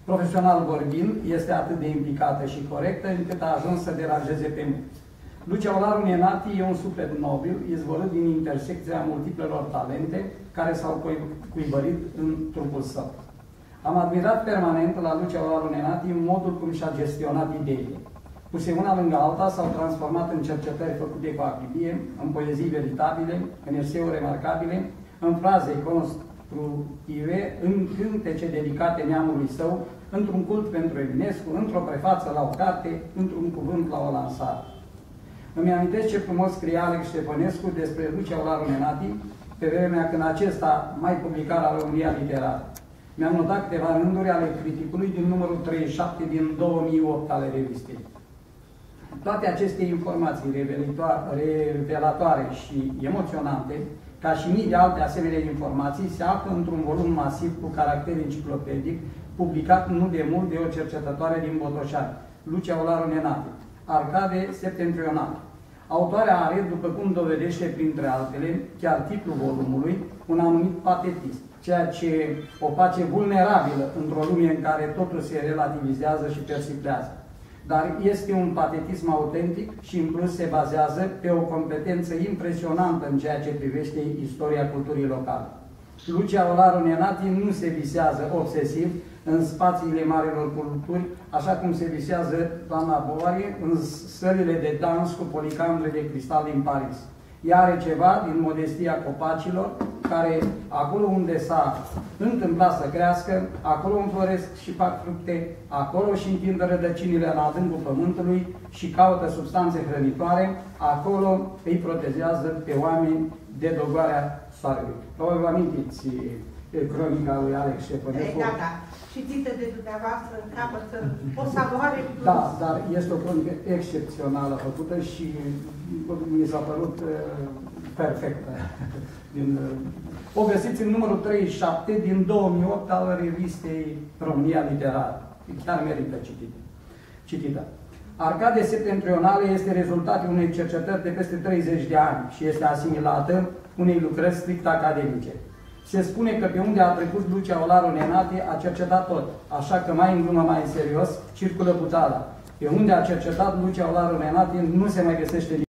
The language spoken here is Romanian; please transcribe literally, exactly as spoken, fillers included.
Profesional vorbind, este atât de implicată și corectă încât a ajuns să deranjeze pe mulți. Lucia Olaru Nenati e un suflet nobil, izvorât din intersecția multiplelor talente care s-au cuibărit în trupul său. Am admirat permanent la Lucia Olaru Nenati modul cum și-a gestionat ideile. Puse una lângă alta, s-au transformat în cercetări făcute cu acribie, în poezii veritabile, în eseuri remarcabile, în fraze constructive, în cântece dedicate neamului său, într-un cult pentru Eminescu, într-o prefață la o carte, într-un cuvânt la o lansare. Îmi amintesc ce frumos scria Alex Ștefănescu despre Lucia Olaru Nenati, pe vremea când acesta mai publica la România Literară. Mi-am notat câteva rânduri ale criticului din numărul treizeci și șapte din două mii opt ale revistei. Toate aceste informații revelatoare și emoționante, ca și mii de alte asemenea informații, se află într-un volum masiv cu caracter enciclopedic, publicat nu de mult de o cercetătoare din Botoșani, Lucia Olaru Nenati, Arcade septentrional. Autoarea are, după cum dovedește printre altele, chiar titlul volumului, un anumit patetism, ceea ce o face vulnerabilă într-o lume în care totul se relativizează și persiflează. Dar este un patetism autentic și în plus se bazează pe o competență impresionantă în ceea ce privește istoria culturii locale. Lucia Olaru Nenati nu se visează obsesiv în spațiile marilor culturi, așa cum se visează doamna Boarie în sălile de dans cu policandre de cristal din Paris. Ea are ceva din modestia copacilor, care acolo unde s-a întâmplat să crească, acolo înfloresc și fac fructe, acolo și întindă rădăcinile în adâncul pământului și caută substanțe hrănitoare, acolo îi protejează pe oameni de dogoarea soarelui. Probabil vă amintiți cronica lui Alex Ștefănescu. Da, da. Citită de dumneavoastră în capăt, o savoare plus. Da, dar este o cronică excepțională făcută și mi s-a părut uh, perfectă. Din, uh, o găsiți în numărul treizeci și șapte din două mii opt al revistei România Literară. Chiar merită citită. citită. Arcade septentrionale este rezultatul unei cercetări de peste treizeci de ani și este asimilată unei lucrări strict academice. Se spune că pe unde a trecut Lucia Olaru Nenati a cercetat tot, așa că mai în glumă, mai în serios, circulă butada. Pe unde a cercetat Lucia Olaru Nenati nu se mai găsește nimic.